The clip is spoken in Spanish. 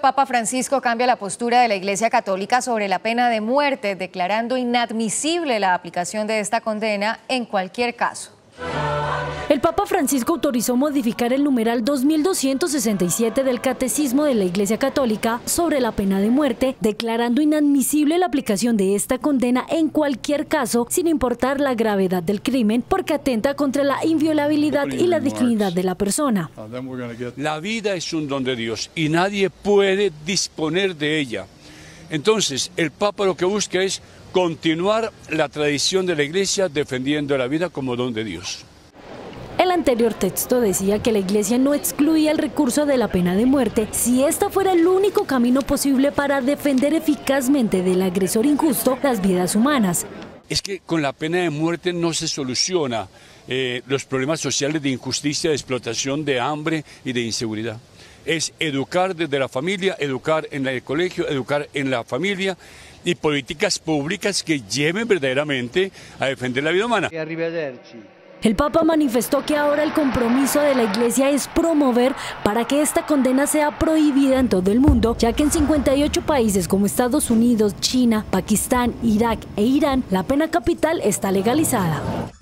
Papa Francisco cambia la postura de la Iglesia Católica sobre la pena de muerte, declarando inadmisible la aplicación de esta condena en cualquier caso. El Papa Francisco autorizó modificar el numeral 2267 del Catecismo de la Iglesia Católica sobre la pena de muerte, declarando inadmisible la aplicación de esta condena en cualquier caso, sin importar la gravedad del crimen, porque atenta contra la inviolabilidad y la dignidad de la persona. La vida es un don de Dios y nadie puede disponer de ella. Entonces, el Papa lo que busca es continuar la tradición de la Iglesia defendiendo la vida como don de Dios. El anterior texto decía que la Iglesia no excluía el recurso de la pena de muerte si esta fuera el único camino posible para defender eficazmente del agresor injusto las vidas humanas. Es que con la pena de muerte no se soluciona los problemas sociales de injusticia, de explotación, de hambre y de inseguridad. Es educar desde la familia, educar en el colegio, educar en la familia y políticas públicas que lleven verdaderamente a defender la vida humana. El Papa manifestó que ahora el compromiso de la Iglesia es promover para que esta condena sea prohibida en todo el mundo, ya que en 58 países como Estados Unidos, China, Pakistán, Irak e Irán, la pena capital está legalizada.